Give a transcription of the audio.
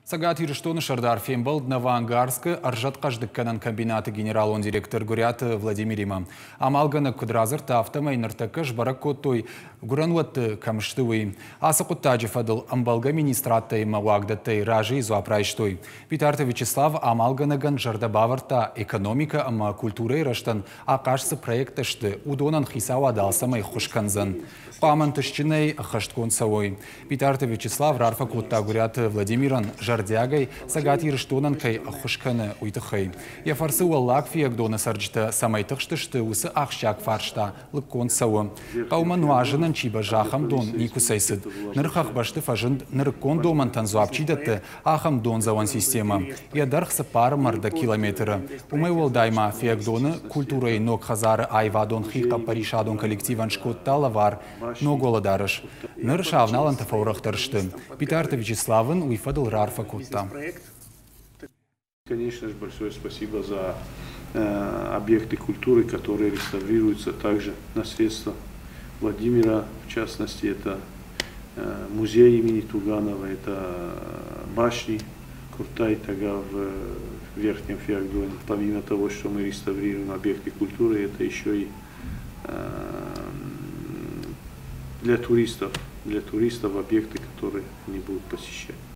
Сагат Юриштоны Шардар Фембал Новоангарска Аржат Каждыкканан комбинаты генерал-он директор Гурят Владимирима. Амалгана Кудразер Тафтама Инартакаш Баракотой Гурануат Камштуи. Асакутаджи Фадл Амбалга министрата и Мауагдатей Ражи Зуапрайштой. Питарта Вячеслав Амалганаган Жардабаварта экономика ама культура и раштан Акашса проекташты Удонан Хисава Далсама и Хушканзан. Памантышчиной Хашткон Савой. Питарта Вячеслав Рарфа Кутта Гурят Владимиран Жардягай Сагат Юриштонан Кай Хушкана Уйтахай. Я фарсы Уаллак Фиагдона Сарджта Самайтахштышты Усы Ахшак Фаршта Лыккон Сава. Паумануажинан Чиба Жахам Дон Никусайсид. Нырхах Башты Фажинд Ныркон Доман Танзуапчидаты Ахам Дон Заван система. Я дархса пар марда километра. Умай Уалдайма Фиагдона культура и ног Хазар Айвадон Хика Паришадон коллективан Шкотта Лавар. Но голодарыш. Ныршавналан тафаурахтаршты. Питарта Вячеславан уйфадал Рарфа Кутта. Конечно же, большое спасибо за объекты культуры, которые реставрируются также на средства Владимира. В частности, это музей имени Туганова, это башни Куртай-Тага в Верхнем Феогдоне. Помимо того, что мы реставрируем объекты культуры, это еще и для туристов объекты, которые они будут посещать.